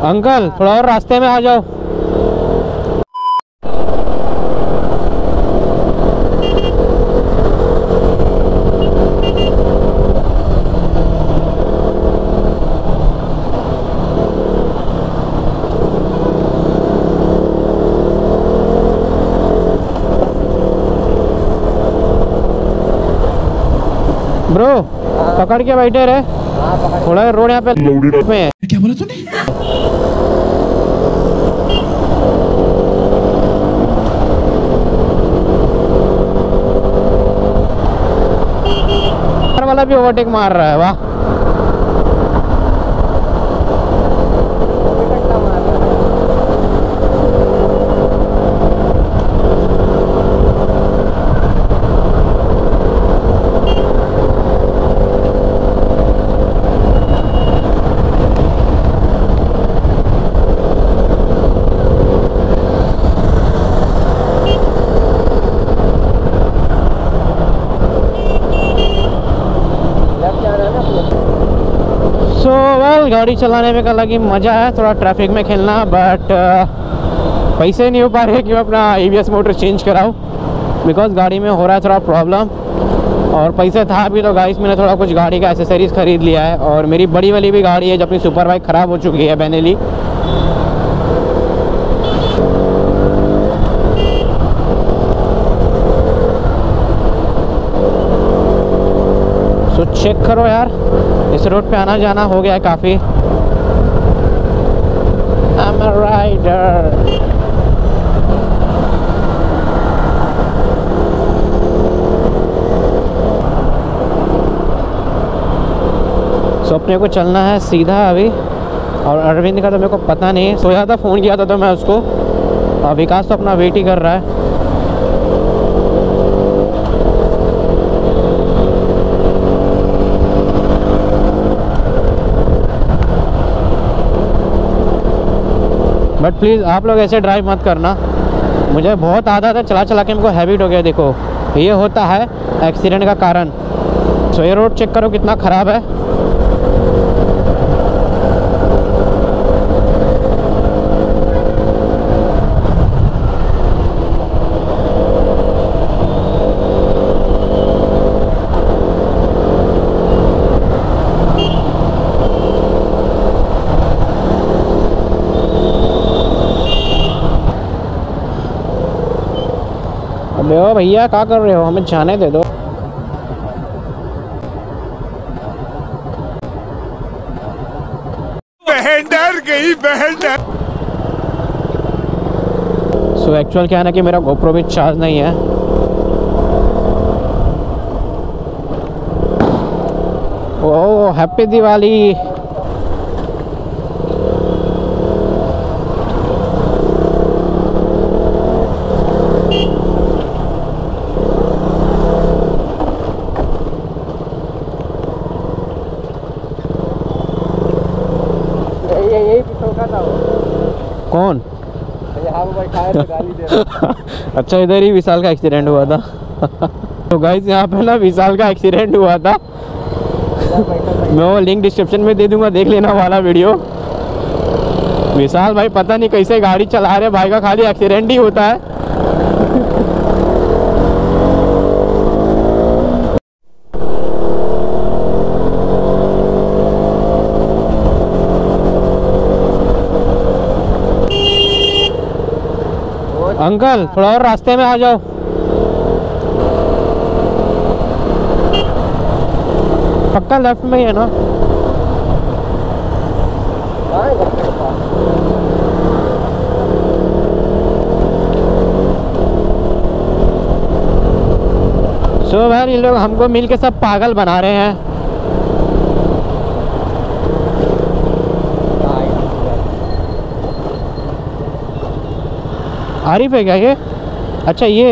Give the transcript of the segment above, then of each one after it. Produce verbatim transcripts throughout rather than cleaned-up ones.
Uncle थोड़ा और रास्ते में आ जाओ। ब्रो पकड़ के बैठे रहे। थोड़ा रोड यहाँ पे में है। क्या बोला तूने? वाला भी ओवरटेक मार रहा है। वाह सो वेल गाड़ी चलाने में अलग ही मज़ा है, थोड़ा ट्रैफिक में खेलना, बट uh, पैसे नहीं हो पा रहे कि मैं अपना A B S motor change कराऊँ बिकॉज गाड़ी में हो रहा है थोड़ा प्रॉब्लम। और पैसे था भी तो गाइस मैंने थोड़ा कुछ गाड़ी का एसेसरीज खरीद लिया है। और मेरी बड़ी वाली भी गाड़ी है जो अपनी सुपर बाइक ख़राब हो चुकी है बेनेली। सो चेक करो यार, इस रोड पे आना जाना हो गया है काफ़ी। I'm a rider। सो अपने को चलना है सीधा अभी। और अरविंद का तो मेरे को पता नहीं है, सोया था, फ़ोन किया था तो मैं उसको। और विकास तो अपना वेट ही कर रहा है। बट प्लीज़ आप लोग ऐसे ड्राइव मत करना। मुझे बहुत आदत है, चला चला के हमको हैबिट हो गया। देखो ये होता है एक्सीडेंट का कारण। सो ये रोड चेक करो कितना ख़राब है। अबे ओ भैया क्या कर रहे हो, हमें जाने दे दो। बहन डर गई, बहन डर। सो एक्चुअल क्या है ना कि मेरा गोप्रो भी चार्ज नहीं है। Oh happy Diwali. कौन? गाली दे रहा। अच्छा इधर ही विशाल का एक्सीडेंट हुआ था। तो गाइस यहाँ पे ना विशाल का एक्सीडेंट हुआ था। मैं वो लिंक डिस्क्रिप्शन में दे दूंगा, देख लेना वाला वीडियो। विशाल भाई पता नहीं कैसे गाड़ी चला रहे, भाई का खाली एक्सीडेंट ही होता है। अंकल थोड़ा और रास्ते में आ जाओ। पक्का लेफ्ट में ही है ना? सो भाई ये लोग हमको मिल के सब पागल बना रहे हैं। आरिफ है क्या ये? अच्छा ये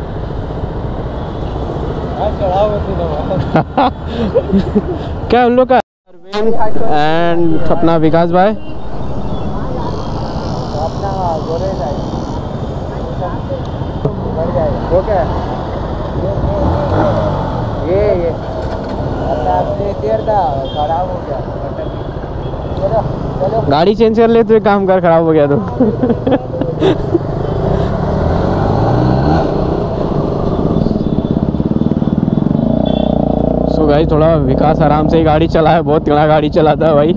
क्या उन लोग का एंड अपना विकास भाई ये ये खराब हो गया। गाड़ी चेंज कर ले तो एक काम कर, खराब हो गया तो। सो so गाइस थोड़ा विकास आराम से ही गाड़ी चला है, बहुत टेढ़ा गाड़ी चलाता है भाई।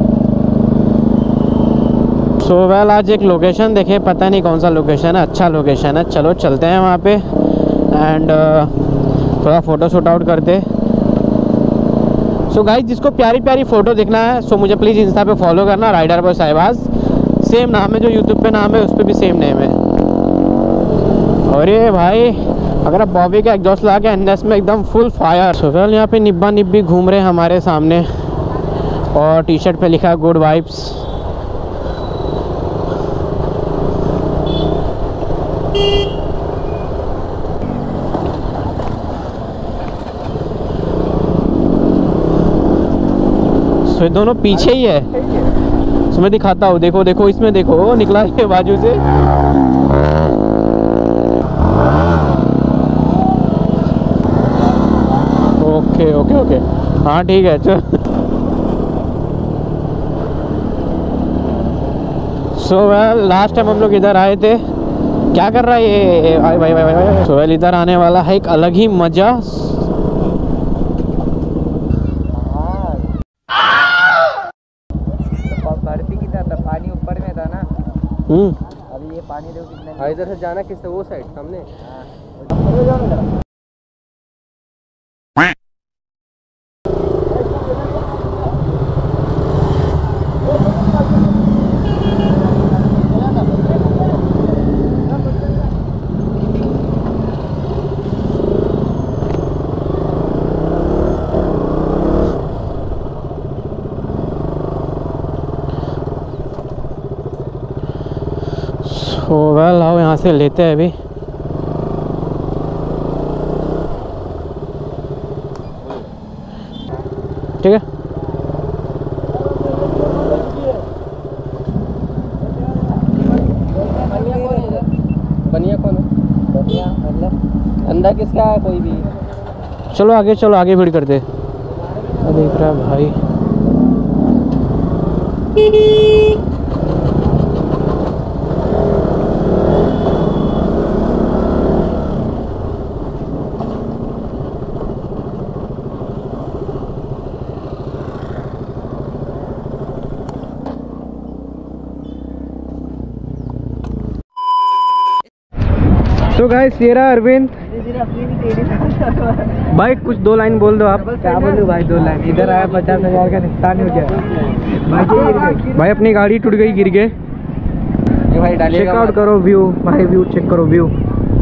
सो so वेल आज एक लोकेशन देखे, पता नहीं कौन सा लोकेशन है, अच्छा लोकेशन है, चलो चलते हैं वहाँ पे एंड uh, थोड़ा फ़ोटो शूट आउट करते। सो so गाइस जिसको प्यारी प्यारी फ़ोटो देखना है सो so मुझे प्लीज़ इंस्टा पे फॉलो करना, राइडर बॉय साहिबाज सेम नाम है, जो यूट्यूब पे नाम है उस पर भी सेम नेम है। अरे भाई अगर आप बॉबी का एग्जॉस्ट लगा के एनएस में एकदम फुल फायर। सो वेल यहाँ पे निब्बा निब्बी घूम रहे हैं हमारे सामने और टी शर्ट पे लिखा है गुड वाइब्स। तो ये दोनों पीछे ही है, तो मैं दिखाता हूँ, देखो देखो इसमें देखो, वो निकला है बाजू से। ओके ओके ओके हाँ ठीक है चल। सो वेल लास्ट टाइम हम लोग इधर आए थे, क्या कर रहा है ये भाई भाई भाई भाई। सो वेल इधर आने वाला है एक अलग ही मजा। हम्म अभी ये पानी देखो कितना, इधर से जाना किससे, वो साइड सामने। तो वेल आओ यहाँ से लेते हैं अभी। ठीक है बनिया कौन है? बनिया मतलब अंधा किसका है? कोई भी। चलो आगे चलो आगे भीड़ करते। देख रहा है भाई तो गाइस ये रहा अरविंद भाई, कुछ दो लाइन बोल दो आप। क्या बोलूं भाई, दो लाइन। इधर आया पचास हजार का नुकसान हो गया भाई, अपनी गाड़ी टूट गई गिर के। भाई चेकआउट करो व्यू भाई, व्यू चेक करो व्यू।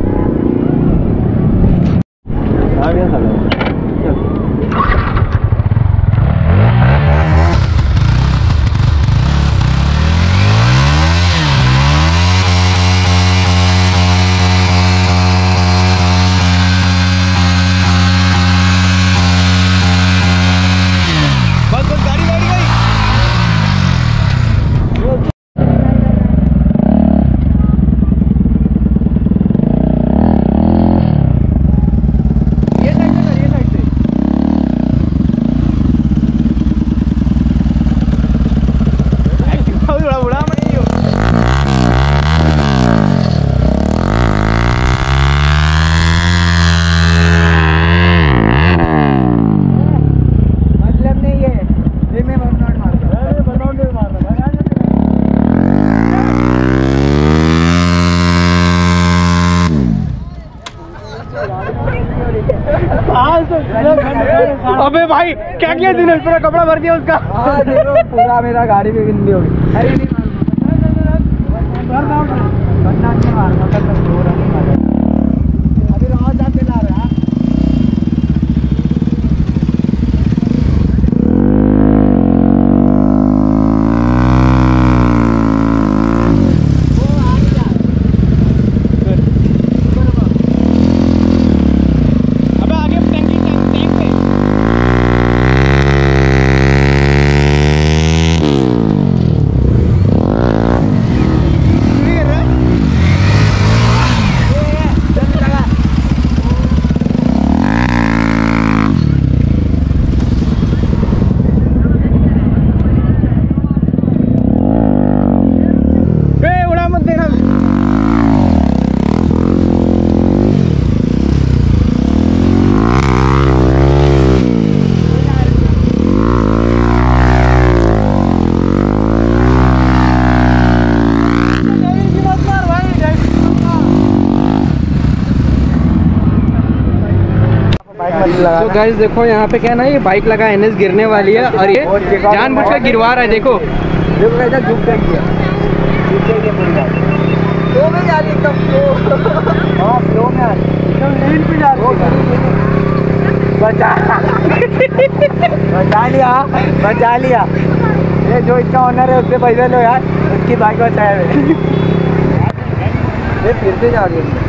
अबे भाई क्या किया तूने, पूरा कपड़ा भर दिया उसका। हाँ देखो पूरा मेरा गाड़ी में गिंदी हो गई। अरे नहीं अभी रात जाते ला रहा है। तो गाइस देखो यहाँ पे क्या है ना, ये बाइक लगा एनएस गिरने वाली है और ये जानबूझ कर गिरवा रहा है। देखो देखो कैसा झुक जाएगी, झुक जाएगी पूरी बात। फ्लो में जा रही है एकदम फ्लो। हाँ फ्लो में आ रही है, एकदम लीन पे जा रही है। बचा बचा लिया बचा लिया। ये जो इसका ऑनर है उससे पैसे लो यार, उसकी बाइक बचाया है। ये फिर से जा रही है।